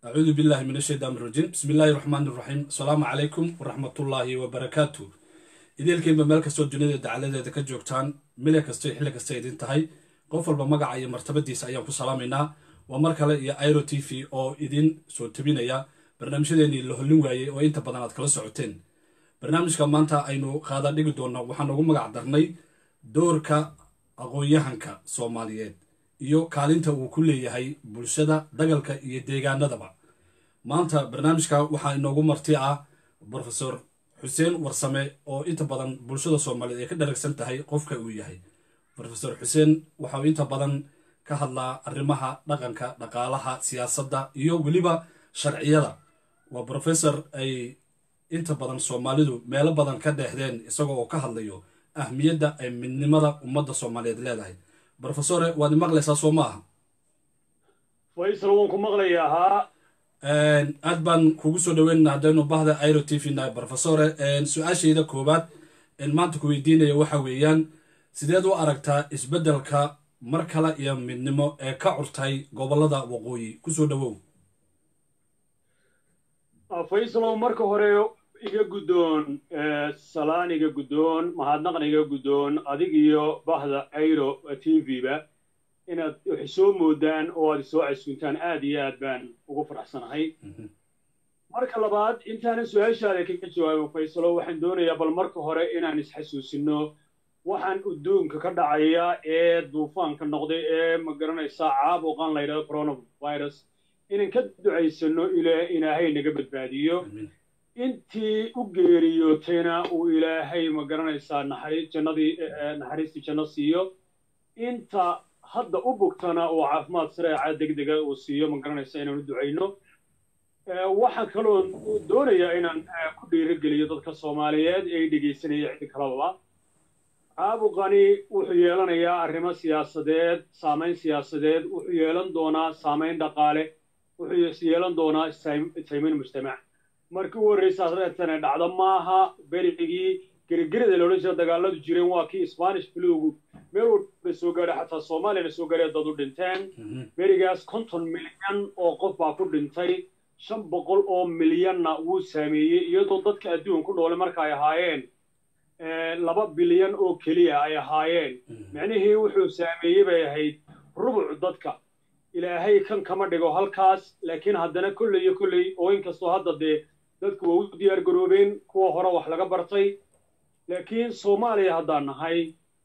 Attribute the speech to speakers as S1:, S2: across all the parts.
S1: أعوذ بالله من الشيطان الرجيم بسم الله الرحمن الرحيم السلام عليكم ورحمة الله وبركاته إذا الكلمة ملك السود جنيد دعالة ذاك جوكتان ملك السود حلك السيد انتهي قفل بمقع أي مرتبة ديس أيام كسلامنا ومركلة يا أيرو تي في أو إذن سود تبين يا برنامج ديني اللي هلون وعي وإنت بدنات كلا سعوتين برنامج كمان تا أينو خاضر نقدونا وحنا مقع درني دورك aqoonyahanka Soomaaliyeed iyo kaalinta uu ku leeyahay bulshada dagalka iyo deegaanadaba maanta barnaamijka waxa inoogu marti ah Professor Hussein Warsame oo inta badan bulshada Soomaaliyeed ay ka dharagsan tahay qofka uu yahay Professor Hussein waxa uu inta badan ka hadlaa arrimaha dhaqanka dhaqaalaha siyaasadda iyo waliba sharciyada waa professor ay inta badan Soomaalidu meel badan ka dheexdeen isagoo ka hadlayo ahmiyadda ay midnimada ummadda Soomaaliyeed leedahay professore waad maqlaysaa Soomaha
S2: Faisal waan ku maqlayaa
S1: aad baan kugu soo dhaweynaa hadaynu bahda Airo TV na professore su'aashayda koobaad maanta ku weydiinayo waxa weeyaan sideed u aragtaa isbeddelka mar kale iyo midnimo ee ka curtay gobolada waqooyi ku soo dhawow
S2: Faisal marka hore iga gudoon salaan iga gudoon mahadnaqan iga gudoon adig iyo bahda Airo TV ba inaad soo moodaan oo aad soo casuuntaan aad iyo aad baan ugu faraxsanahay marka labaad intaan su'aashaada ka jawaabo Faisal waxaan doonayaa bal marka hore inaan isxasuusino waxaan adduunka ka dhacaya ee duufaanka noqday ee ma garanaysaa caabuqan la yiraahdo coronavirus inaan ka duceysano ilaahay naga badbaadiyo intii u geeriyootayna uu ilaahay ma garanaysaa naxariistii janno siiyo inta hadda u bugtana uu caafimaad sareeca degdega uu siiyo ma garanaysaa inaan u ducayno waxaan kaloo doonayaa inaan ku dhiirigeliyo dadka Soomaaliyeed ee dhegeysanaya cid kalaba caabuqani wuxuu yeelanayaa arrimo siyaasadeed saameyn siyaasadeed wuxuu yeelan doonaa saameyn dhaqaale wuxuu yeelan doonaa saameyn mujtamac markii uu horeysay reertana dhacdo maaha berigii gargarida loo jeedo dagaaladu jireen waa kii Spanish flu meel uu soo gaaray xataa Soomaaliya soo gaaray dad u dhinteen berigaas 50 milyan oo qof baa ku dhintay 500 oo milyanna uu saameeyay iyadoo dadka adduunka ku nool marka ay ahaayeen 2 bilyan oo kaliya ay ahaayeen macnaheedu wuxuu saameeyay bay ahayd rubuc dadka ilaahay kan kama dhigo halkaas laakiin haddana kulliyo oo inkastoo hadda dadku waa u diyaar garoobeen kuwa hore wax laga bartay laakiin Soomaaliya haddaan nahay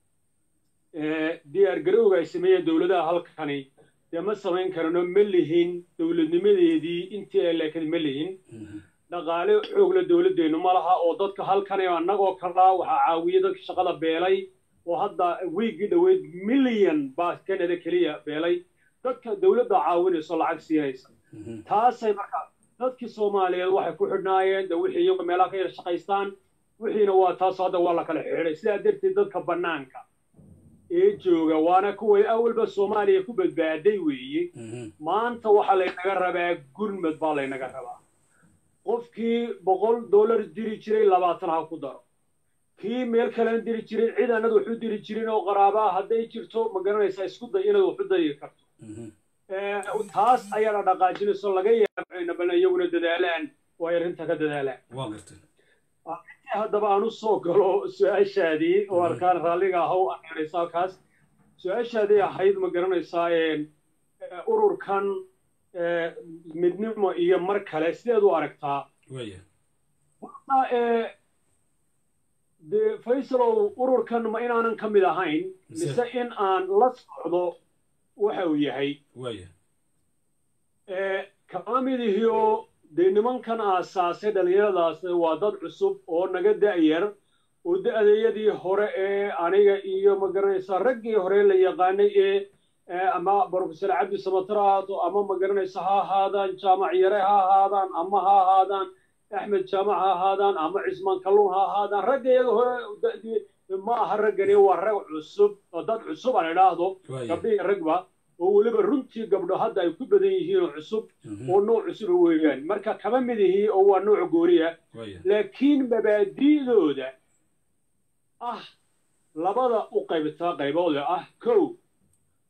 S2: diyaar garowga ay sameeyeen dawladaha halkani ma samayn karno malihin dawladnimadeedii intii laakiin malihin dhaqaale xoog la dawladeenu ma laha oo dadka halkani annagoo kala waxa caawiye dadka shaqada beelay oo hadda weegi dhaweyd milyan baa Canada kaliya beelay dadka dawladda caawinayso lacag siinaysa taasay markaa dadkii Soomaaliyeed waxay ku xidhnaayeen wixii iyagu meelaha ka yar shaqaystaan wixiina waa taas hadda waa la kala xidhay sidaa darteed dadka banaanka ee jooga waana kuwii awalba Soomaaliya ku badbaaday weeye maanta waxa la inaga rabaa gurmad baa la inaga rabaa qofkii $100 diri jiray 20 ha ku daro kii meel kale diri jiray ciidanadu wuxuu diri jiray oo qaraaba haday jirto ma garanaysaa isku day inuu wuxuu dayi karto taas ayaa la dhaqaajinayso laga yaabaa bal iyaguna dadaalaan oo ay arinta ka dadaalaan
S1: waa gartay
S2: haddaba aanu soo galo su'aashaadii oo arkaan raaliga ah oo aanaysaa kaas su'aashaadii ahayd ma garanaysaa ururkan midnimo iyo mar kale sideed u aragtaa Faisal ururkan ma inaanan ka mid ahayn mise in aan la socdo waxa uu yahay kama midihiyo nimankan aasaasay dhalinyaradaas waa dad cusub oo naga da'yar oo da'dayadii hore ee aniga iyo ma garanaysaa raggii hore la yaqaanay ama Professor Cabdi Samatrato ama ma garanaysaa ha ahaadaan jaamac yare ha ahaadaan ama ha ahaadaan Ahmed jaamac ha ahaadaan ama Cismaan Kalluun ha ahaadaan raggii hore ma aha raggani waa rag cusub oo dad cusub aan idhaahdo gabdhii ragba oo waliba runtii gabdho hadda ay ku badan yihiin oo cusub oo nooc cusub weeyaan marka kama mid yihiin oo waa nooc gooriya laakiin mabaadiidooda labada u qaybta qaybooda kow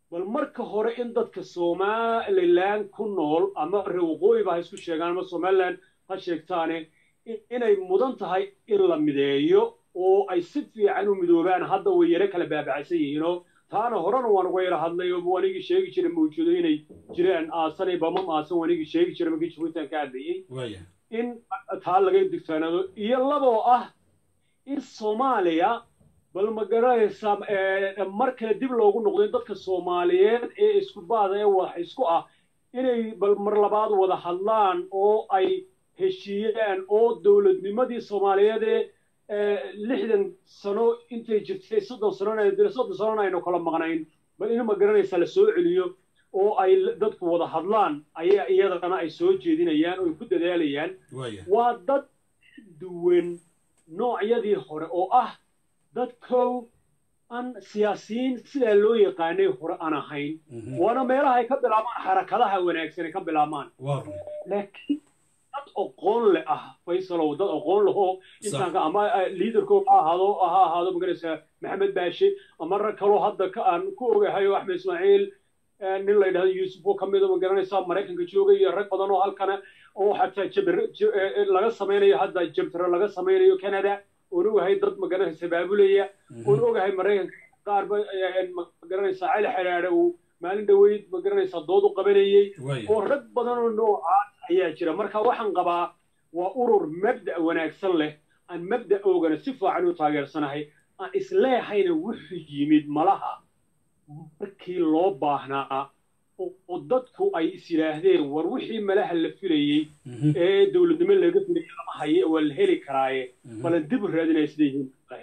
S2: bal marka hore in dadka Somaliland ku nool ama reewqooyi ba isku sheegaan ama Somaliland ha sheegtaane inay mudan tahay in la mideeyo oo ay si fiican u midoobaan hadda way yara kala baabacsan yihiin taana horena waan uga yara hadlay oo wanigi sheegi jiray mawjuudo inay jiraan aasanay bama aasan wanigi sheegi jiray markii Jabuuti ka hadlayay in taa laga digtoonaado iyo labo in Soomaaliya bal magaraysa marka dib loogu noqdo dadka Soomaaliyeed ee isku baada wax isku inay bal mar labaad wada hadlaan oo ay heshiiyeen oo dawladnimadii Soomaaliyeed 60 sano intay jirtay 30 sano aynu kala maqnayn bal in magaranaysa la soo celiyo oo ay dadku wada hadlaan ayaa iyadana ay soo jeedinayaan oo ku dadaalayaan waa dad duwan noocyadii hore oo dadkow an siyaasiyiin sida loo yaqaanay hore aan ahayn wana meelaha ay ka bilaabaan xarakadaha wanaagsan ay ka bilaabaan laakiin dad aqoon leh Faisal oo dad aqoon leh oo intaanka ama leaderku ahaado magaraysa Maxamed Baashi ama rakalo hadda ka aan ku ogahay Axmed Ismaaciil nin la yiraahdo Yusuf oo kamid ah magaraysa Mareykanka joogay iyo rag badan oo halkana oo xataa jabir laga sameeyo hadda jabtara laga sameeyo Canada oo ogahay dad magaraysa baabulaya oo ogahay Mareykanka qaar ba magaraysa cali xiraare oo maalin dhaweyd magaraysa dood u qabanayay oo rag badan oo nooca ayaa jira marka waxaan qabaa waa urur mabda wanaagsan leh aan mabda oogana si fiican u taageersanahay aan isleehayna wuxuu yimid malaha markii loo baahnaa oo dadku ay isiraahdeen war wixii malaha la filayay ee dawladnimo laga filayay lama hayo oo la heli karaaye bal dib u raadinaysideen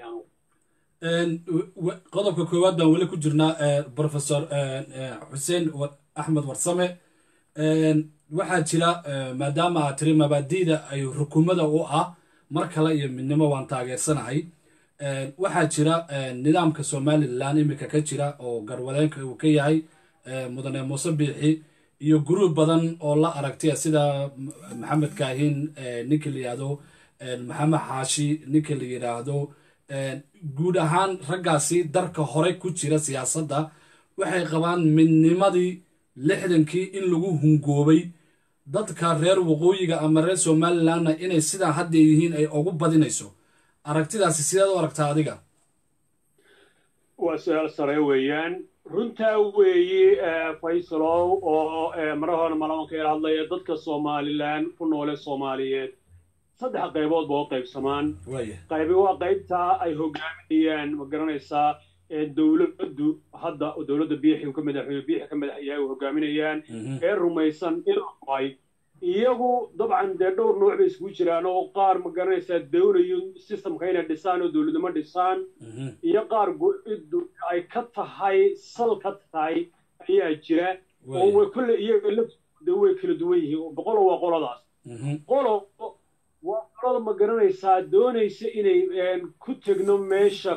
S1: qodobka koowaad baan wali ku jirnaa Professor Hussein Warsame waxaa jira maadaama tiri mabaadiida ay rukumada u mar kale iyo midnimo waan taageersanahay waxaa jira nidaamka Somaliland imika ka jira oo garwadeenka uu ka yahay mudane Muuse Biixi iyo group badan oo la aragtay sida Maxamed Kaahin ninka la yiraahdo Maxamed Xaashi ninka la yiraahdo guud ahaan raggaasi darka hore ku jira siyaasadda waxay qabaan midnimadii 60kii in lagu hungoobay dadka reer waqooyiga ama reer Somaliland inay sida hadda yihiin ay ugu badinayso aragtidaasi sidaad u aragtaa adiga
S2: waa su'aal sare weeyaan runta weeyi Faisal oo marahan malawan ka hadlaya dadka Somaliland ku nool Soomaaliyeed saddex qaybood boo qaybsamaan qayb waa qaybta ay hogaaminayaan magaranaysaa dawladdu hadda dawladda biixi ka madaxyahay hogaaminayaan rumaysan in ay iyagu dabcan dhowr nooc bay isku jiraan oo qaar magaranaysaa dawlayo systemka inay dhisaan oo dawladnimo dhisaan iyo qaar ay ka tahay salka tahay ayaa jira oo way kulli iyaga way kala duwan yihiin boqol waa qoladaas qolo waa qolada magaranaysaa doonaysa inay ku tagno meesha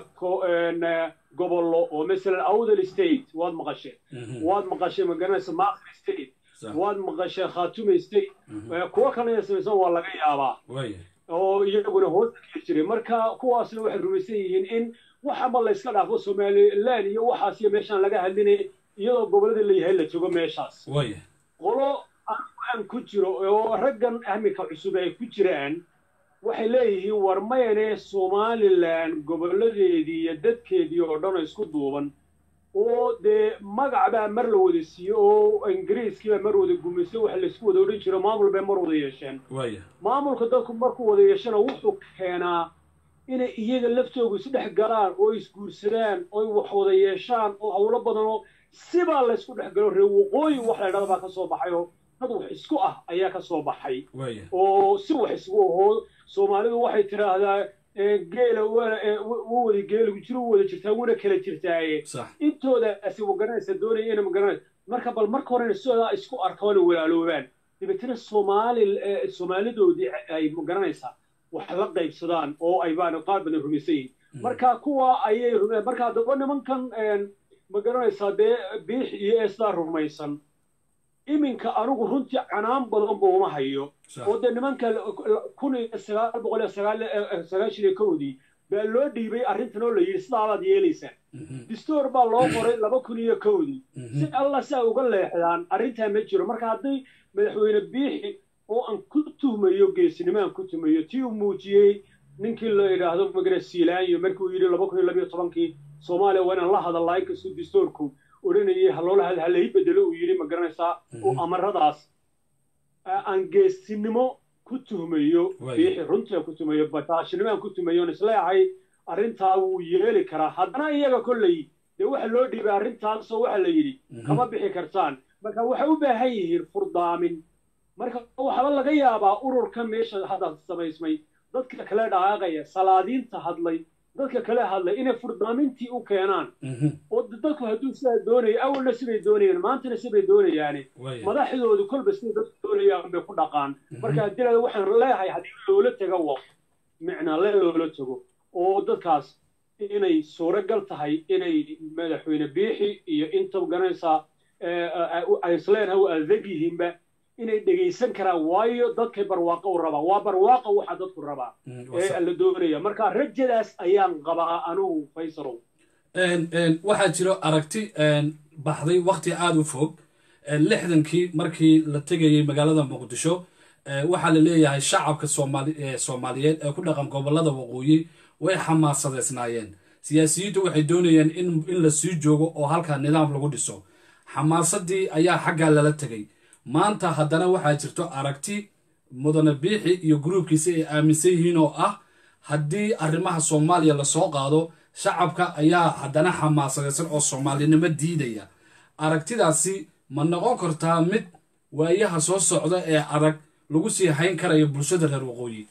S2: gobollo oo mesela Awdal State waad maqashay magaranaysa Maaqli State waad maqashay Khartoum State kuwa kale aysan waa laga yaabaa oo iyaguna hoos ka jiray marka kuwaasna waxay rumaysan yihiin in waxa ma la iska dhaafo Somaliland iyo waxaas iyo meeshan laga hadlinay iyadoo gobolada la yahay la joogo meeshaas qolo aan ku jiro oo raggan ahmika cusub ay ku jiraan waxay leeyihiin war mayane Somaliland goboladeedii iyo dadkeedii oo dhan isku duuban oo de magacba mar la wada siiyo oo Ingiriiska mar wada gumayso wax la isku wada oran jiro maamul bay mar wada yeesheen maamulka dadku markuu wada yeeshana wuxuu keenaa inay iyaga laftoodu is dhex galaan oo isguursadaan oo wax wada yeeshaan oo hawlo badan oo siba la isku dhex galo reer waqooyi wax la yiraahdo ka soo baxayo dad wax isku ayaa ka soo baxay oo si wax isku Soomaalidu waxay tiraahdaa geela wada geelu jiro wada jirtaa wada kala jirtaaye intooda asi wagaranaysa doonay inay magaranaysa marka bal marka hore soo isku arkaan walaaloobaan dibadna Soomaalidoodii ay magaranaysa wax la qaybsadaan oo ay baan qaar badan rumaysay marka kuwa ayay marka dad nimankan magaranaysa biix iyo isla rumaysan iminka anigu runtii canaan badan buu ma hayo oo nimanka 1990 koodii baa loo dhiibay arrintan oo la yidhi sidaabaad yeelaysaa distoor baa loo qoray 2001 si alla saa uga leexdaan arrintaa ma jiro marka hadday madaxweyne biixi oo aan ku tuhmayo geesinimaan ku tuhmayo tii uu muujiyey ninkii la yidhaahdo magrasiilaanyo markuu yidhi 2012 Soomaaliya waa inaan la hadalaa inkastoo distoorku odhanayay haloola halay bedelo uu yidhi ma garanaysaa oo amaradaas aan geesinimo ku tuhmayo biixi runtii ku tuhmayo bataashinimaan ku tuhmayo isleeyahay arrintaa wuu yeeli karaa haddana iyaga kolley dee waxa loo dhiibay arrintaasoo waxa la yidhi kama bixi kartaan marka waxay u baahan yihiin furdaamin marka waxaa laga yaabaa ururka meesha hadda samaysmay dadka kale dhaaqaya salaadiinta hadlay dadka kale hadlay inay furdaamintii u keenaan oo dadku hadduu sidaa doonayay awalna sibay doonayeen maantana sibay doonayaane madaxdoodu kolba sida dadku doonayaan bay ku dhaqaan marka dilada waxaan leeyahay haddii loola tago waa micna loola tago oo dadkaas inay suuragal tahay inay madaxweyne biixi iyo inta garanaysaa ay isleenahay u adag yihiinba inay dhegaysan karaan waayo dadkay barwaaqo u rabaa waa barwaaqo waxa dadku rabaa ee la doonaya marka rajadaas ayaan qabaa anugu Faysalow
S1: waxaa jiro aragti baxday waqti aad u fog 60kii markii la tegayay magaalada Muqdisho waxaa la leeyahay shacabka Soomaaliyeed ee ku dhaqan gobolada waqooyi way xamaasadeysnaayeen siyaasiyiintu waxay doonayeen in la sii joogo oo halka nidaam lagu dhiso xamaasadii ayaa xagga lala tagay maanta haddana waxaa jirto aragti mudane biixi iyo gruubkiisa ay aaminsan yihiin oo ah haddii arrimaha Soomaaliya la soo qaado shacabka ayaa haddana xamaasadeysan oo Soomaalinimo diidaya aragtidaasi ma noqon kartaa mid waayaha soo socda ee adag lagu sii hayn karayo bulshada reer waqooyi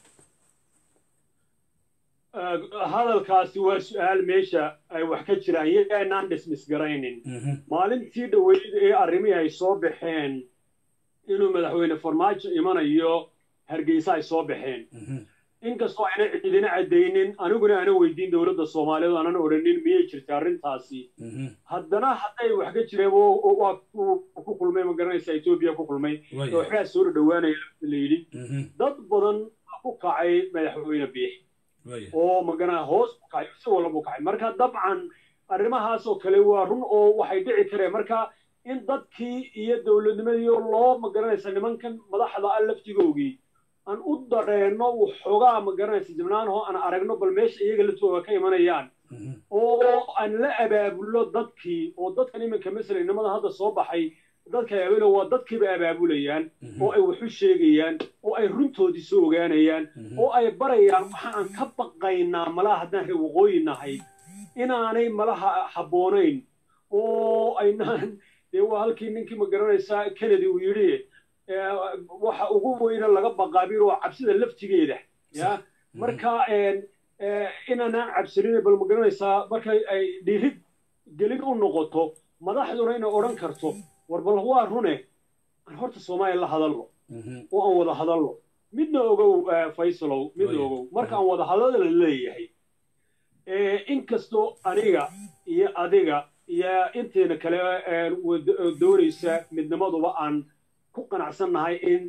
S2: hadalkaasi waa su'aal meesha ay wax ka jiraan iyagaan dismiss garaynin maalintii dhaweyd ee arrimihii ay soo baxeen inuu madaxweyne farmaajo imanayo Hargeysa ay soo baxeen inkastoo ayna cidina cadeynin aniguna ana weydiin dawladda Soomaaliyeed aanan oranin miyay jirtaa arrintaasi haddana hadday wax ka jireen oo ku kulmay ma garanaysaa Ethiopia ku kulmay oo waxa soo dhawaanaya la yidhi dad badan ku kacay madaxweyne biixi oo magana hoos ku kacay si walba ku kacay marka dabcan arrimahaas oo kale waa run oo waxay dhici kareen marka in dadkii iyo dawladnimadii loo ma garanaysaa nimankan madaxda ah laftigoogii aan u dareeno waxoogaa ma garanaysaa jibnaanoo aan aragno bal meesha iyaga la tooga ka imanayaan oo aan la abaabulo dadkii oo dadkan iminka mesela nimada hadda soo baxay dadka abaabula waa dadkiiba abaabulayaan oo ay wax u sheegayaan oo ay runtoodii soo ogaanayaan oo ay barayaan waxa aan ka baqaynaa malaha haddaan reer waqooyi nahay inaanay malaha habboonayn oo aynaan dee waa halkii ninkii ma garanaysaa Kennedy uu yidhi waxa ugu weyna laga baqaabir oo cabsida laftigeeda ya marka inaanaan cabsanin bal ma garanaysaa marka ay dhiirid gelin u noqoto madaxduna inay odhan karto war bal waa rune aan horta Soomaaliya la hadalno oo aan wada hadalno midna ogow Faysalow midna ogow marka aan wada hadalno la leeyahay inkastoo aniga iyo adiga iyo inteena kale doonaysa midnimaduba aan ku qanacsannahay in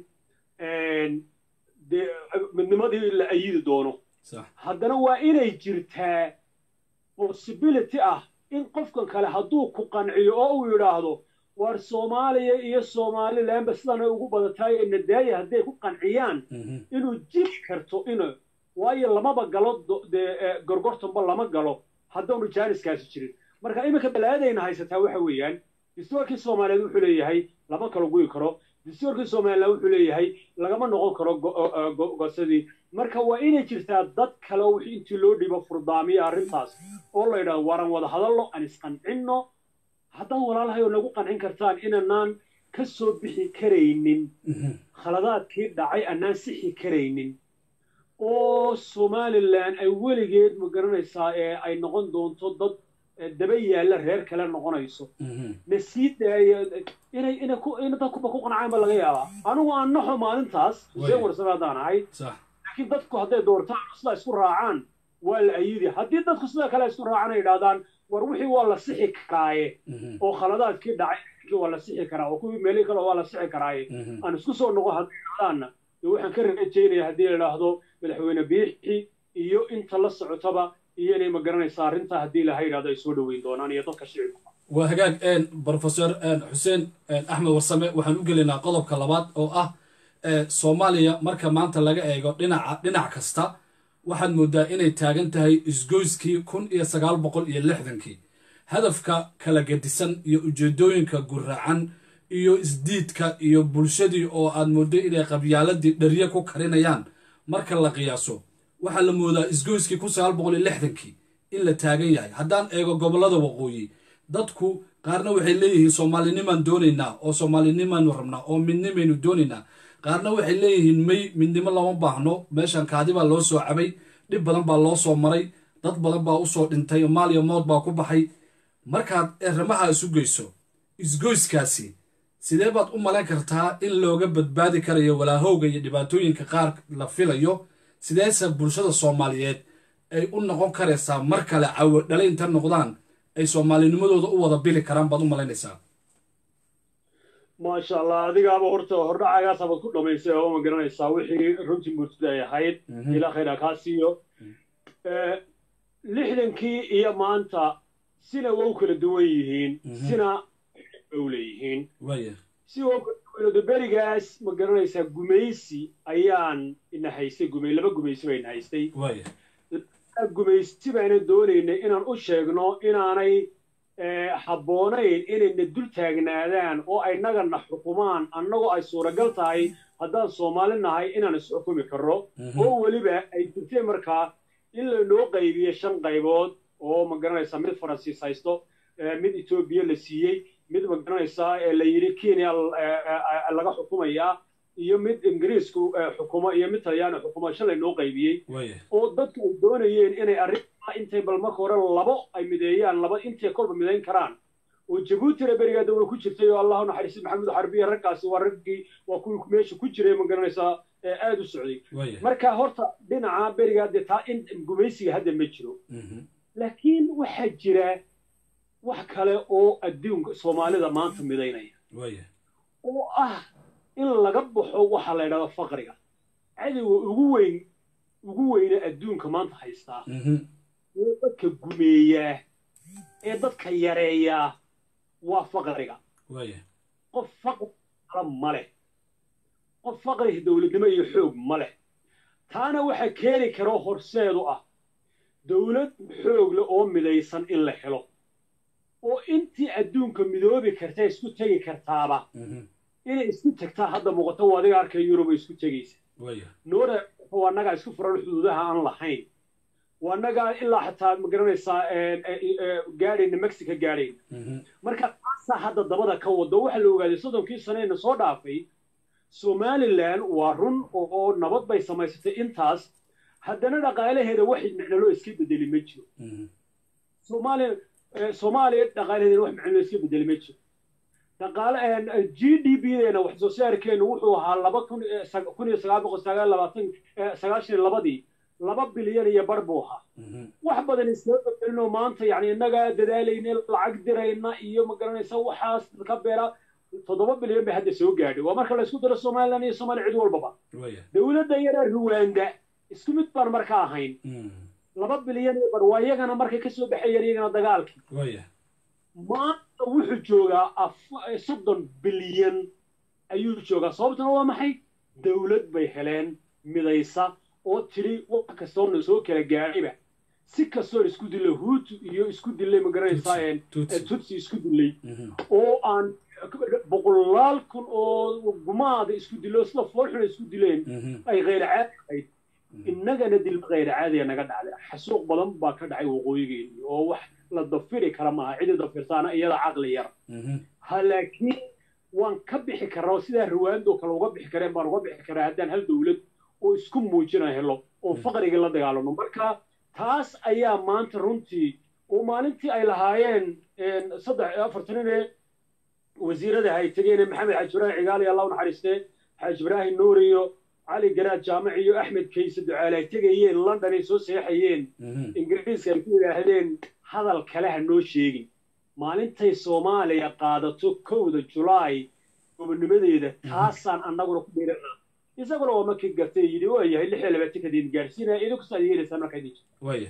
S2: midnimadii la ayidi doono haddana waa inay jirtaa possibility ah in qofkan kale hadduu ku qanciyo oo uu yidhaahdo war Soomaaliya iyo Somaliland sidana ugu badataay in nadaaya hadday ku qanciyaan inuu jiri karto inuu waayo lamaba galo gorgortanba lama galo haddaanu jaaniskaasi jirin marka iminka balaadayna haysataa waxa weeyaan distoorkii Soomaaliyeed wuxuu leeyahay lama kala go'i karo distoorkii Soomaaliyeed wuxuu leeyahay lagama noqon karo go'sadii marka waa inay jirtaa dad kale oo intii loo dhibo furdaamiya arrintaas oo la yiraahdo waran wada hadallo aan isqancinno haddaan walaalahay oo nagu qancin kartaan inaan ka soo bixi karaynin khaladaadkii dhacay anaan sixi karaynin oo Somaliland ay weligeed ma garanaysaa ee ay noqon doonto dad daba yaala reer kale noqonayso nasiida inay dadku ku qancaan laga yaabaa anigu aan naxo maalintaas Hussein Warsame hadaan ahay laakiin dadku hadday doortaan isla isku raacaan waa la ayidi haddii dadku sida kale isku raacaan ay yidhaahdaan war wixii waa la sixi karaaye oo khaladaadkii dhacay waa la sixi karaa oo kuwii meelay kale waa la sixi karaaye aan isku soo noqo haddaana waxaan ka rajaynayaa haddii la yidhaahdo madaxweyne biixi iyo inta la socotaba iyana ma garanaysaa arrinta haddii la yiraahdo ay soo dhaweyn doonaan iyo dadka shicibka
S1: وهجاج بروفيسور حسين أحمد ورسمة وحنقولنا قضب كلابات أو سوماليا مركا مانتا لقى إيجو دينا كستا واحد مدة إني تاجنتهاي إزجوزكي كون إيه سجال بقول إيه لحدنكي هدفك كلا جديسن يوجدون كجرعان يو إزديد يو بولشدي أو المدة إلى قبيلة دريكو كرينيان مركا لقياسو واحد المدة إزجوزكي كون سجال بقول إيه لحدنكي إلا تاجنياي هدان إيجو قبل هذا وقوي dadku qaarna waxay leeyihiin Soomaalinimaan doonaynaa oo Soomaalinimaan rabnaa oo midnimaynu doonaynaa qaarna waxay leeyihiin midnimo lama baahno meeshan kaadi baa loo soo cabay dib badan baa loo soo maray dad badan baa u soo dhintay Soomaaliya mood baa ku baxay markaad arrimaha isu geyso isgoyskaasi sidee baad u malayn kartaa in looga badbaadi karayo walaahowga iyo dhibaatooyinka qaar la filayo sideese bulshada Soomaaliyeed ay u noqon karaysaa mar kale dhalay inta noqdaan ay Soomaalinimadooda u wada bili karaan baad u malaynaysaa
S2: ما شاء الله adiga aba horta hordhacagaas aad ku dhameysay oo ma garanaysaa wixii runtii murtida ay ahayd ila khayra ka siiyo 60kii iyo maanta sina way kala duwan yihiin sina way leeyihiin si oo berigaas ma garanaysaa gumeysi ayaan ina haystay laba gumeysi bay haystay gumeysi bayna doonaynay inaan u sheegno inaanay habboonayn inayna dul taagnaadaan oo ay nagana xukumaan annagoo ay suuragal tahay haddaan Soomaali nahay inaan is xukumi karro oo weliba ay jirtay markaa in la noo qaybiyo 5 qaybood oo ma garanaysaa mid Faransiis haysto mid Itoobiya la siiyey mid ma garanaysaa la yiri Kenya laga xukumayaa iyo mid Ingiriisku xukumo iyo mid Talyaani xukumo shalay noo qaybiyay oo dadku ay doonayeen inay arrinta intay bal marka hore labo ay mideeyaan laba intay kolba mideyn karaan oo Djibouti beriga dawlad ku jirtay oo Allahu naxariis Maxamed Harbiye raggaasi waa raggii waa kuwii meesha ku jiray ma garanaysaa aad u socday marka horta dhinaca beriga taa in gumeysiga hadda ma jiro laakiin waxa jira wax kale oo adduunka Soomaalida maanta mideynaya oo in laga baxo waxa la yiraahdo faqriga adigu ugu weyn adduunka maanta haysta ee dadka gumeeya ee dadka yareeya waa faqriga qof faqri male qof faqri dawladnimo iyo xoog male taana waxa keeni karo horseedu dawlad xoog leh oo midaysan in la helo oo intii adduunka midoobi kartay isku tagi kartaaba inay isku tagtaa hadda muuqato wadiga arkay Europe isku tagaysa noora waa naga isku furan xuduudaha aan lahayn waa naga ilaa xataa ma garanaysaa gaarina Mexico gaareen marka hadda dabada ka wado waxa la ogaaday 30kii sano soo dhaafay Somaliland waa run oo nabad bay samaysatay intaas haddana dhaqaalaheeda wax micno loo iska bedeli ma jiro Soomaaliya dhaqaalaheeda wax micno loo iska bedeli ma jiro dhaqaale GDP-deena wax soo saarkeenu wuxuu ahaa 1992 2 bilyan iyo bar buu ahaa wax badan isoo bedelno maanta yani inaga dadaalayna lacag dirayna iyo ma garanaysa waxaas ka beera 7 bilyan bay hadda soo gaadhay waa marka la isku daro Soomaaliland iyo Soomaali cid walba dawladda yar Rwanda isku mid baan marka ahayn 2 bilyan iyo bar waayagana markay ka soo baxayeen iyagana dagaalkii maanta wuxuu joogaa 30 bilyan ayuu joogaa sababtuna waa maxay dawlad bay heleen midaysa oo tiri wax kastoo soo kala gaarayba si kastoo isku dilay Hutu iyo isku dilay ma garanaysaa Tutsi isku dilay oo aan boqolaal kun oo gumaada isku dilo isla foolxuna isku dileen ay غير caadi innagana dil غير caadi naga dhacday xasuuq badan baa ka dhacay waqooyigeena oo wax la dafiri kara ma cid dafirtaana iyada aqli yar halaakiin waan ka bixi karaa sida Rwanda kale uga bixi kareen baan uga bixi karaa haddaan hal dawlad oo isku muujinay helo oo faqriga la dagaalamo marka taas ayaa maanta runtii oo maalintii ay lahaayeen 3 wasiirada hay tageen Maxamed Xajiraahi Cigaali Allah u naxariistay Xajiraahi Nuuriyo Ali Garaad Jaamaci iyo Axmed Kayse Ducaalay tagayeen London ay soo seexayeen Ingiriiska ay ku yiraahdeen hadal kale ha noo sheegin maalintay Soomaaliya qaadato 1 July gobonnimadeeda taasaan annaguna ku dheeranaa isagoo oo markii gartay yiri oo yahay 26 kadib gaarsiinay idinku saadiyay markay dhigay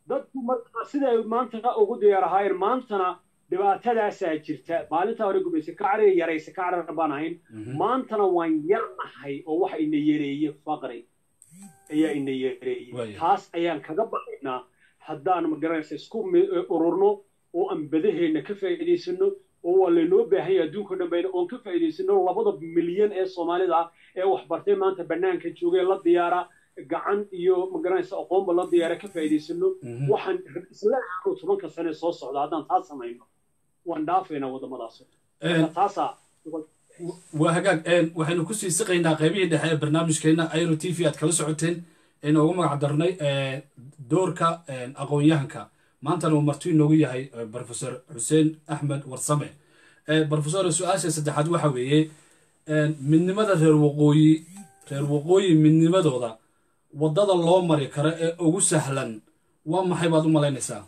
S2: dadku siday maanta ugu diyaarahaayeen maantana dhibaatadaasaa jirta maalinta hore gumaysa kacri yaraysa kacrar baan ahayn maantana waan yarnahay oo waxa ina yareeye faqri ayaa ina yareeyey taas ayaan kaga baxaynaa haddaan magaranaysa isku ururno oo aan badaheenna ka faa'iidaysano oo waa laynoo baahan yahay adduunka dhanbayna oon ka faa'iidaysano 2 milyan ee Soomaalida ah ee wax bartay maanta bannaanka joogay la diyaara gacan iyo magaranaysa aqoonba la diyaara ka faa'iidaysano waxaan isla 10 sano soo socda haddaan taas samayno waan dhaafayna wadamadaas taasa
S1: وهاجاك waxaynu ku sii siqaynaa qaybihii dhexe ee barnaamijkeena Airo TV aad kala socoteen inoogu magac darnay doorka aqoonyahanka maantana uu marti inoogu yahay Professor Hussein Warsame Professor su'aasha saddexaad waxa weeye midnimada reer waqooyi midnimadooda wadada loo mari karo ee ugu sahlan waa maxay baad u malaynaysaa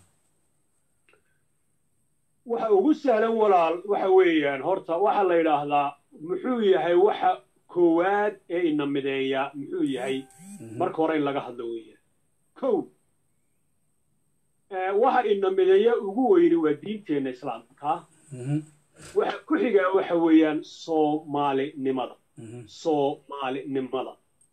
S2: waxa ugu sahlan walaal waxa weeyaan horta waxa la yiraahdaa muxuu yahay waxa koowaad ee ina mideeya muxuu yahay marka hore laga hadlo weeyaan waxa ina mideeya ugu weyn waa diinteena islaamka waxa ku xiga waxa weeyaan Soomaalinimada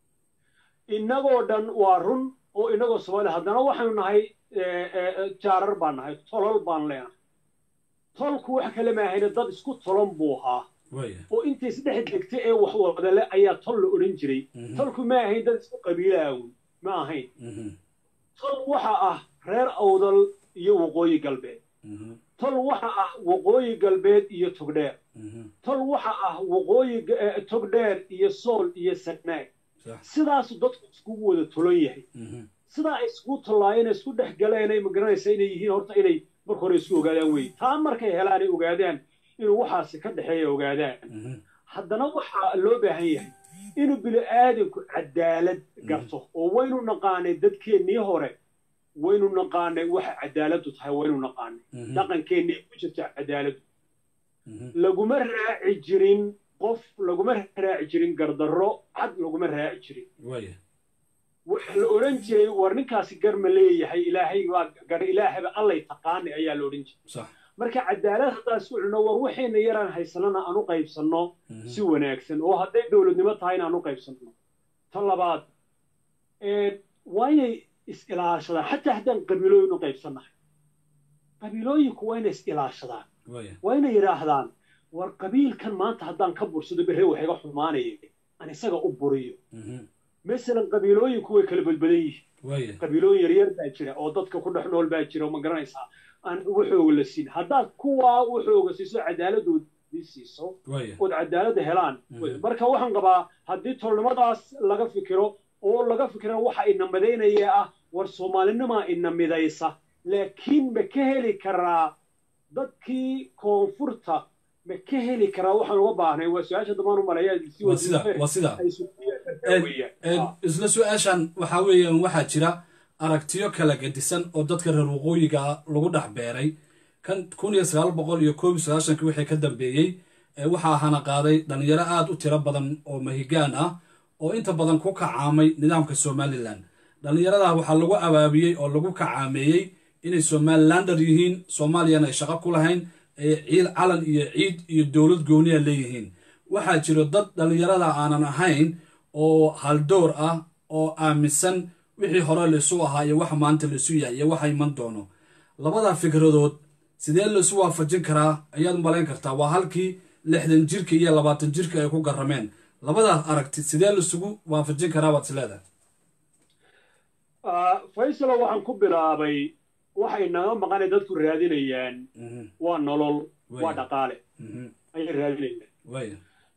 S2: inagoo dhan waa run oo inagoo Soomaali haddana waxaanu nahay jaarar baan nahay tolol baan leenahay tolku wax kale ma ahayn dad isku tolon buu ahaa oo intii isdhex degtay ee wax wada leh ayaa tol la oran jiray tolku ma ahayn dad isku qabiilaaw ma ahayn tol waxa ah reer awdal iyo waqooyi galbeed tol waxa ah waqooyi galbeed iyo togdheer tol waxa ah waqooyi togdheer iyo sool iyo sanaag sidaas dadku isku wada tolon yahay sidaa isku tolaayeen isku dhex galeen ay magaranaysa inay yihiin horta inay marka hore isku ogaadaan way taa markay helaan ay ogaadaan inuu waxaasi ka dhaxeeyo ogaadaan haddana waxa loo baahan yahay inuu bini'aadamku cadaalad garto oo waynu naqaanay dadkeennii hore waynu naqaanay waxa cadaaladu tahay waynu naqaanay dhaqankeennii ku jirta cadaaladu laguma raaci jirin qof laguma raaci jirin gardarro cad laguma raaci jirin waxa la oran jiray war ninkaasi gar ma leeyahay ilaahay waa gar ilaahaba allay taqaanay ayaa la oran jiray sax marka cadaalad hadaa isku cunno war waxayna yaraan haysanana aanu qaybsanno si wanaagsan oo hadday dawladnimo tahay aanu qaybsanno tan labaad waayay is-ilaashadaan xataa haddaan qabiilooyin u qaybsannahay qabiilooyinku waa inay is-ilaashadaan waa inay yidhaahdaan war qabiilkan maanta haddaan ka bursado berre wax iga xumaanaya aan isaga u buriyo مثلا قبيلوين كوي كلا بدبديه قبيلوين يرير باجرة أو ضد كل حنول باجرة وما قرنيسها أن وحوق للسين هذا كوا وحوق سيسو عدالة دود سيسو والعدالة هلان بركة وحن قبا هدي تقول ما داس لقى فكره أو لقى فكره وح إن مدينة يا والصوماليين ما إن مدايسة لكن بكهلي كرا ضدكي كونفورتا بكهلي كرا وحن وباهنا وسياش ضمانه ملايين
S1: وسيدا isla su'aashan waxa weeyaan waxa jira aragtiyo kala gedisan oo dadka reer waqooyiga lagu dhaxbeeray kan 1991 wixii ka dambeeyay waxa ahana qaaday dhalinyaro aad u tiro badan oo mahigaan ah oo inta badan ku kacaamay nidaamka Somaliland dhalinyarada waxa lagu abaabiyay oo lagu kacaameeyay inay Somalilander yihiin Soomaaliyana ay shaqo ku lahayn ciil calan iyo ciid iyo dawlad gooniya leeyihiin waxa jiro dad dhalinyarada aanan ahayn oo hal door ah oo aaminsan wixii hore la soo ahaa iyo waxa maanta la soo yahay iyo waxa iman doono labada fikradood sidee la soo waafajin karaa ayaad malayn kartaa waa halkii 60 jirka iyo 20 jirka ay ku garameen labada aragti sidee la soo waafajin karaa waad leedahay
S2: Faisal waxaan ku bilaabay waxay naga maqan dadku raadinayaan waa nolol waa dhaqaale ay raadinayaan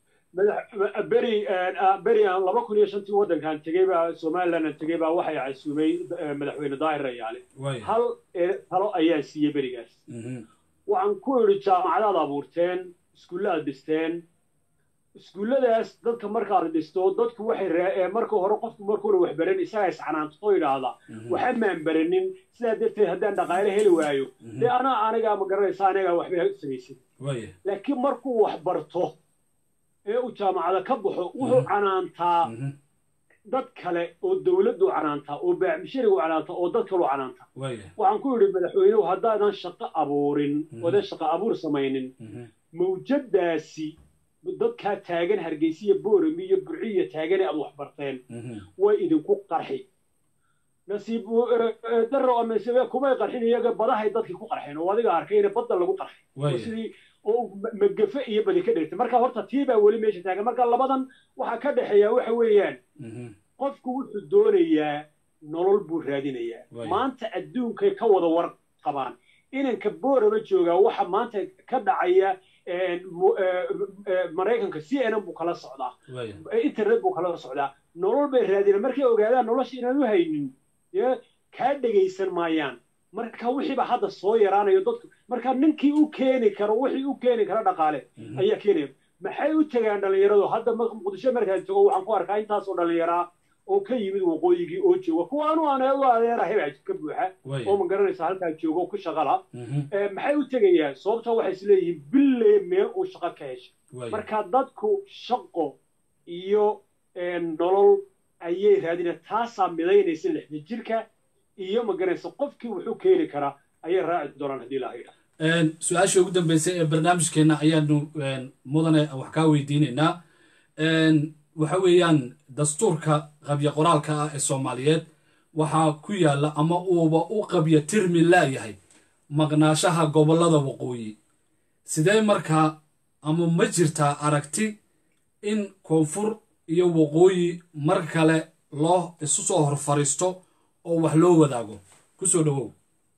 S2: بري لما كنا يشنتي ودن كان تجيبها سومالنا تجيبها وحي عسومي مدحوين داير ريالي هل أياسية بريجاس وعن كل جامعة لابورتين سكولات بستين سكولات ضد مركز بستو ضد كوحي مركو هرقف مركو وحبرين إساس عن طويل هذا وحمام برنين سادت هدان دقائق هلوايو لأنا جا مقرر إنسان جا وحبه سميسي لكن مركو وحبرته ee u jaamacada ka baxo wuxuu canaantaa dad kale oo dawladdu canaanta oo baacmisharigu canaanta oo dad kale canaanta waxaan ku yiri madaxweynuhu haddaadan shaqo abuurin wada shaqo abuur samaynin mawjadaasi dadka taagan Hargeysa Boorami iyo Burciya taagan ay wax barteen way idinku qarxi nasiib daro ama sabab kuma qarxin iyaga badahay dadkii ku qarxeen oo adiga arkay in badda lagu qarxay sidii oo magafa iyo badi ka dhigtay marka horta tiiba wali meesha taagan marka labadan waxa ka dhaxeeya waxa weeyaan qofku wuxuu doonayaa nolol buu raadinayaa maanta adduunka ka wada war qabaan inanka Boorama jooga waxa maanta ka dhacaya Mareykanka CNN buu kala socdaa internet buu kala socdaa nolol bay raadinayaan markay ogaadaan nolosha inaan u haynin ka dhageysan maayaan marka wixii ba hadda soo yaraanayo dadku marka ninkii u keeni karo wixii u keeni kara dhaqaale ayaa keenay maxay u tagaan dhalinyaradu hadda Muqdisho markaa tago waxaan ku arkaa intaas oo dhalinyaro oo ka yimid waqooyigii oo jooga kuwaanu aan adeerahay baa ka buuxa oo ma garanaysa halka joogo ku shaqala maxay u tagayaan sababta waxay isleeyihiin bille meel uu shaqo ka hesho marka dadku shaqo iyo nolol ayay raadinayaan taasa midaynaysa lixda jirka iyo ma garanaysa qofkii wuxuu keeni karaa ayay raaci doonaan hadii la hayro
S1: su'aasha ugu dambeysay ee barnaamijkeena ayaanu mudane wax ka weydiinaynaa waxa weeyaan dastuurka qabya qoraalka ah ee Soomaaliyeed waxa ku yaala ama uuba u qabya tirmi laayahay maqnaashaha gobolada waqooyi sidee markaa ama ma jirtaa aragti in koonfur iyo waqooyi mar kale loo isu soo hor fariisto oo wax loo wadaago ku soo dhawow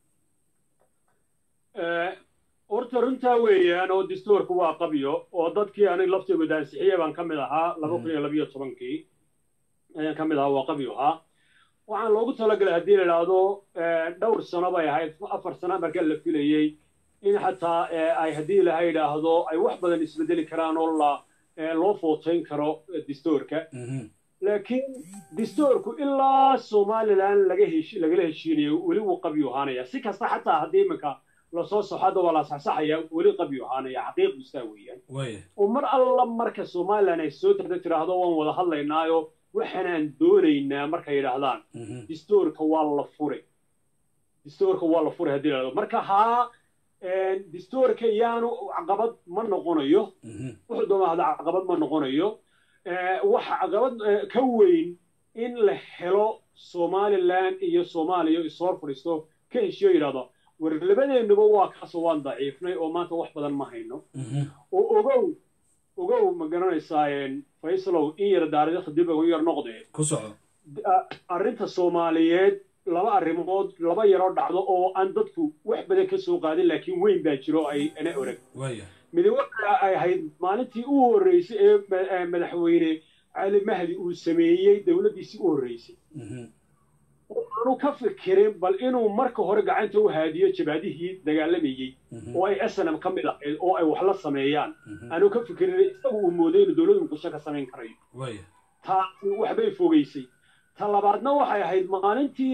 S2: horta runta weeyaan oo dastuurku waa qabyo oo dadkii aan laftiga daansixiye baan kamid ahaa 2012kii ayaan kamid ahaa waa qabyo waxaan loogu talagalay hadii la yiraahdo dhowr sano bay ahayd 4 sano marka la filayay in xataa ay hadii la yiraahdo ay wax badan isbedeli karaan oo loo footeyn karo dastuurka laakiin dastuurku ilaa Soomaaliland laga heshiinayo wali uu qabyo ahaanaya si kasta xataa hadii marka la soo saxado wala saxaya wali qabyo ahaanaya xaqiiq mustawiyaan oo mar alla marka Soomaaliland ay soo tiraahdo waan wada hadlaynaayo waxaan doonaynaa marka yiraahdaan dastuurka waa la furay hadii la marka dastuurka yaanu caqabad ma noqonayo wuxuu doonaada caqabad ma noqonayo waxa caqabad ka weyn in la helo Somaliland iyo Soomaaliya isoo furisto ka heshiyo yiraahdo warlabadeenaba waa ka soo waan daciifnay oo maanta wax badan ma hayno oo ogow ma garanaysaan Faisalow in yar taariikh dib ugu yar noqday
S1: ku soco
S2: arinta Soomaaliyeed laba arrimood laba yar oo dhacdo oo aan dadku wax badan ka soo qaadin laakiin weyn baa jiro ay ana orag mid waxa ay ahayd maalintii uu horeysay ee madaxweyne Ali Mahdi uu sameeyay dawladdiisii uu horeysay oo ka fikirin bal inuu marka hore gacanta u haadiyo jabadihii dagaalamayay oo ay SNM kamid ah oo ay wax la sameeyaan aanu ka fikirin isagu uu mooday inuu dawladdu muqdisho ka sameyn karayo taasi waxbay fogeysay talabaadna waxay ahayd maalintii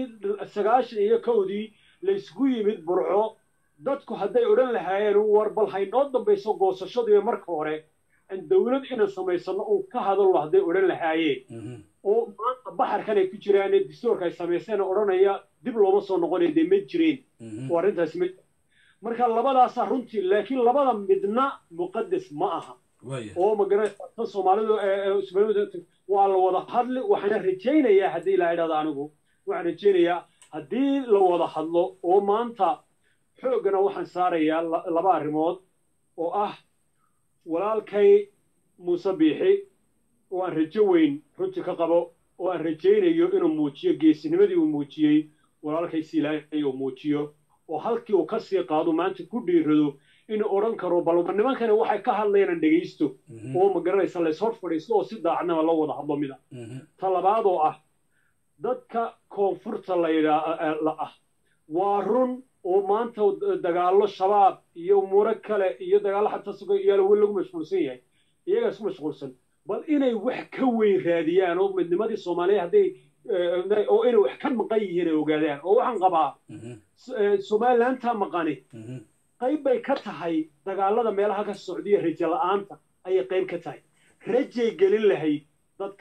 S2: 91dii la isku yimid Burco dadku hadday oran lahaayeen war bal haynoo dambayso goosashadii marka hore in dawlad inay sameysano oo ka hadalo hadday oran lahaayeen oo maanta baxarkan ay ku jiraan dastuurka ay sameeyeen oranaya dib looma soo noqonay ma jireen oo arintaas marka labadaas runtii laakiin labada midna muqaddas ma aha oo ma garanaysa Soomaalidu waa la wada hadli waxaan rajaynayaa hadii la yiraahdo anigu waxaan rajaynayaa hadii la wada hadlo oo maanta xoogana waxaan saarayaa laba arrimood oo ah walaalkay Muuse Biixi oo aan rajo weyn runtii ka qabo oo aan rajaynayo inuu muujiyo geesinimadii uu muujiyay walaalkay Siilaahay oo muujiyo oo halkii uu ka sii qaado maanta ku dhiirado inuu oran karo bal nimankan waxay ka hadlayaan dhageysto oo ma garanaysa la soo fadhiisto oo si daacadnimo loo wada hadlo mida talabaad oo ah dadka koonfurta la yiraahdo waa run oo maanta dagaalo shabaab iyo umuro kale iyo dagaalo xataa sugo iyo lagu mashquulsan yahay iyaga isku mashquulsan bal inay wax ka weyn raadiyaan oo midnimadii Soomaaliya haday oo inay wax ka maqan yihiin ay ogaadaan oo waxaan qabaa Somaliland ta maqani qayb bay ka tahay dagaalada meelaha ka Sacuudiga rajo la'aanta ay qayb ka tahay rajay gelin lahayd dadka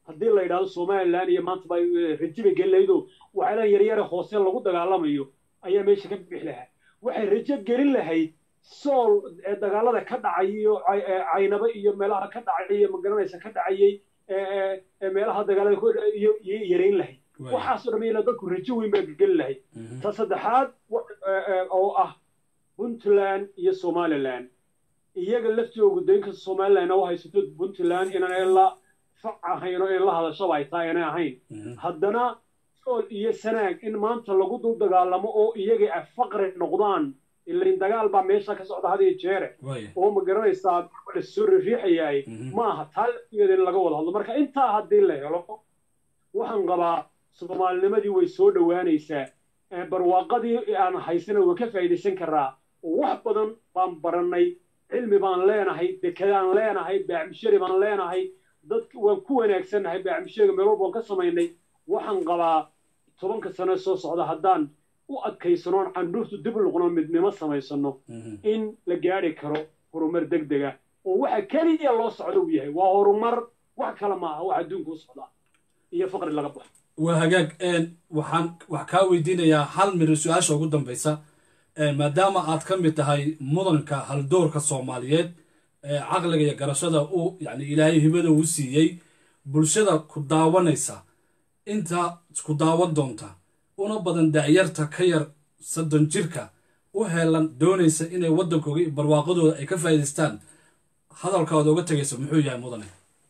S2: haddii la yidhaahdo somaliland iyo maanta bay rajiba gelinlaydo waxaylan yaryare hoose lagu dagaalamayo ayaa meesha ka bixi lahaa waxay rajo gelin lahayd sool dagaalada ka dhacay iyo caynaba iyo meelaha ka dhacay iyo magaranaysa ka dhacayay meelaha dagaalada iyo yareyn lahayd waxaasoo dhammayla dadku rajo weyn baa gelin lahayd ta saddexaad oo ah puntland iyo somaliland iyaga laftoogu daynka somaliland oo haysato puntland inaan la fac ahayn oo in la hadashaba ay tahay inay ahayn haddana sool iyo sanaag in maanta lagu dul dagaalamo oo iyaga ay faqri noqdaan ilaa dagaal baa meesha ka socda hadii jeere oo ma garanaysaa la soo riixayay ma aha taalkeeda in laga wada hadlo marka inta hadii la helo waxaan qabaa Soomaalinimadii way soo dhawaanaysaa barwaaqadii aan haysana waa ka faa'iideysan karaa wax badan baan baranay cilmi baan leenahay dekadaan leenahay baacmishari baan leenahay dadku waan ku wanaagsanahay baacmishariga meel walba ka sameynay waxaan qabaa 10 sano soo socda haddaan u adkaysano candhuuftu dib u noqono midnimo samaysano in la gaari karo horumar degdeg ah oo waxa kaliya loo socdo uu yahay waa horumar wax kala ma aha wax adduunka u socda iyo faqri laga baxo
S1: وهجاج waxaan wax ka weydiinayaa hal mir su'aasha ugu dambaysa maadaama aad ka mid tahay mudanka hal doorka Soomaaliyeed aqliga iyo garashada uu yani Ilaahay hibada uu siiyay bulshada ku daawanaysa inta isku daawan doonta una badan daayarta ka yar 30 jirka u heelan doonaysa inay wadankooda barwaaqadooda ay ka faa'iideystaan hadalkooda uga tagaysa muxuu yahay mudane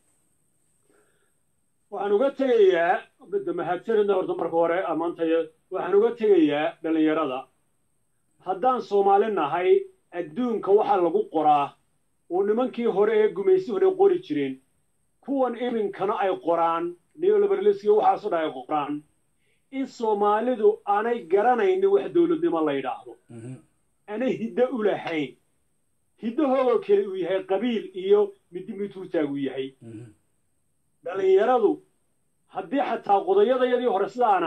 S2: waxaan uga tagayaa mahadsanidna horta marka hore amaantaya waxaan uga tagayaa dhalinyarada haddaan Soomaali nahay adduunka waxa lagu qoraa oo nimankii hore ee gumaysiga qori jireen kuwan iminkana ay qoraan neoliberalism waxa soo dhaay qoraan in Soomaalidu aanay garanaynin wax dawladnimo la yiraahdo ana hidda u lahayn hiddahooda kale uu yahay qabiil iyo midnimo taagu yahay dhalinyaradu haddii xataa qodayadayadii hore sida aan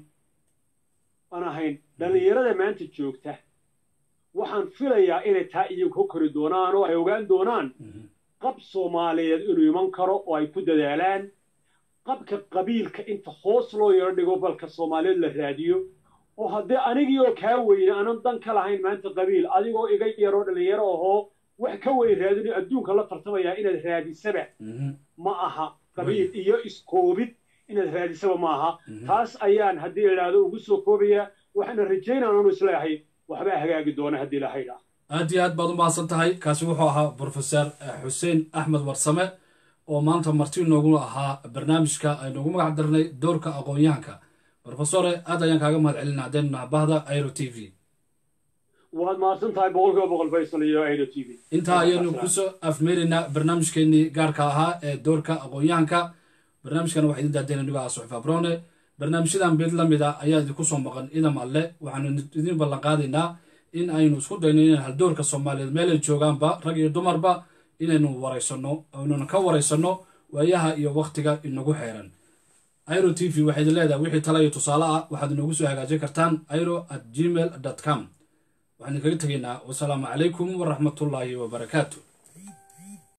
S2: ahayn dhalinyarada maanta joogta waxaan filayaa inay taa iyagu ka kori doonaan oo ay ogaan doonaan qab Soomaaliyeed inuu iman karo oo ay ku dadaalaan qabka qabiilka inta hoos loo yaro dhigo balka Soomaaliyeed la raadiyo oo haddii anigii oo kaa weyn aanan dan ka lahayn maanta qabiil adigoo iga yaro dhalinyaro oo wax ka weyn raadin adduunka la tartamaya inaad raadisaba ma aha qabiil iyo iskoobid inaad raadisaba ma aha taas ayaan haddii ilaado ugu soo koobaya waxaan rajaynayaa inuu islaahay waxba hagaagi doona haddii la hayra
S1: aad iyo aad baad u mahadsan tahay kaasi wuxuu ahaa Professor Hussein Warsame oo maanta Marti inoogu ahaa barnaamijka aynu ugu magac darnay doorka aqoonyahanka Professor aad ayaan kaaga mahadcelinaa deenna bahda Airo TV
S2: waad mahadsan tahay boqolkiiba Faisal iyo Airo TV
S1: inta ayaynu ku soo afmeerina barnaamijkeennii gaarka ahaa ee doorka aqoonyahanka barnaamijkan waxa idin daadeen aniga Suxufa Brone barnaamijyadan mid la mid ah ayaa idinku soo maqan idam alle waxaanu idin ballan qaadaynaa in aynu isku dayno in hal doorka Soomaaliyeed meel ay joogaanba rag iyo dumarba inaynu wareysano oo ka wareysano waayaha iyo waqtiga inagu xeeran Airo TV waxay leedahay wixii talo iyo tusaale ah waxaad inagu soo hagaajin kartaan airo@gmail.com waxaan kaga tageynaa wassalaamu calaykum wa rahmatullaahi wa barakaatuh